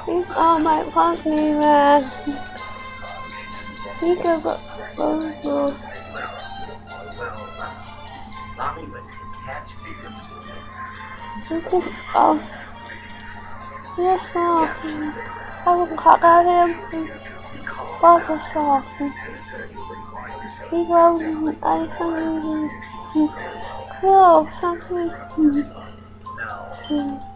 He's all my funky man. He could go. He could go. Yes, Mom. I will cock at him. Boss is talking. He goes, I think, cool, something.